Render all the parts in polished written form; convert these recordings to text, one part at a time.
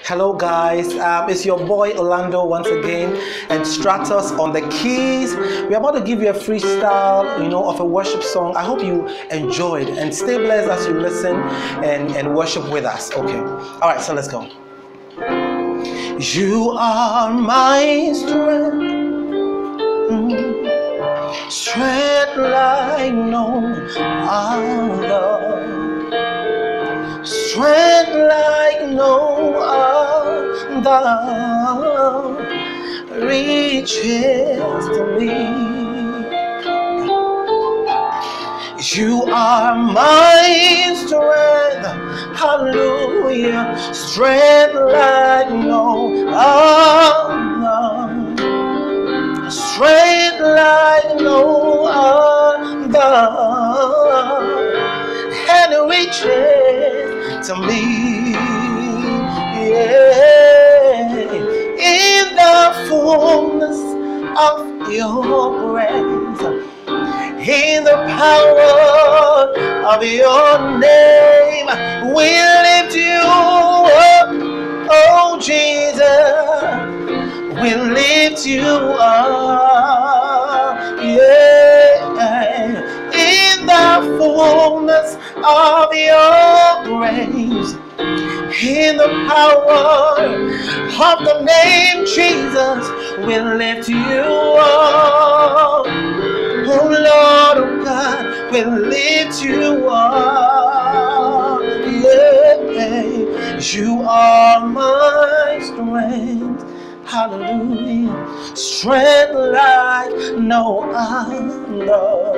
Hello guys, it's your boy Orlando once again, and Stratus on the keys. We're about to give you a freestyle, of a worship song. I hope you enjoyed and stay blessed as you listen and worship with us. Okay, all right, so let's go. You are my strength, strength like no other, strength like no other reaches to me. You are my strength, hallelujah, strength like no other, strength like no other, and it reaches to me. Yeah. In the fullness of your grace, in the power of your name, we lift you up, oh Jesus, we lift you up, yeah. In the fullness of your grace, in the power of the name Jesus, we lift you up. Oh Lord, oh God, we lift you up. Yeah. You are my strength, hallelujah, strength like no other,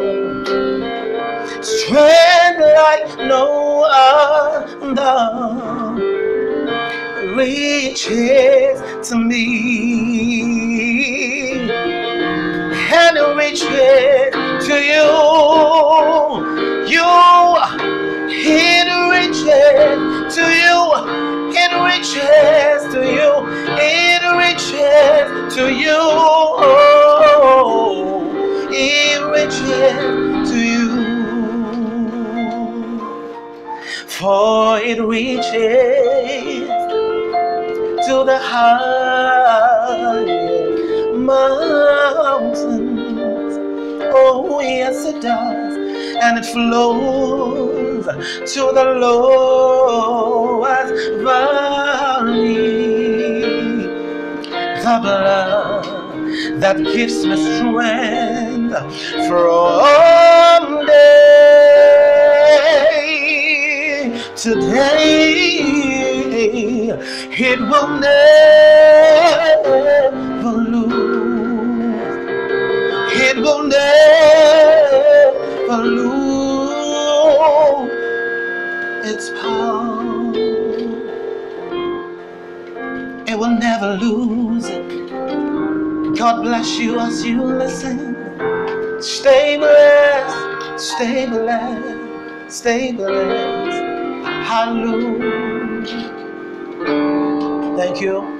strength like no other reaches to me, and it reaches to you. It reaches to you. It reaches to you. It reaches to you. Oh, it reaches to you. For it reaches to the highest mountains. Oh, yes, it does. And it flows to the lowest valley. The blood that gives me strength from day to day, it will never lose. It will never lose its power. It will never lose it. God bless you as you listen. Stay blessed, stay blessed, stay blessed. Hallelujah. Thank you.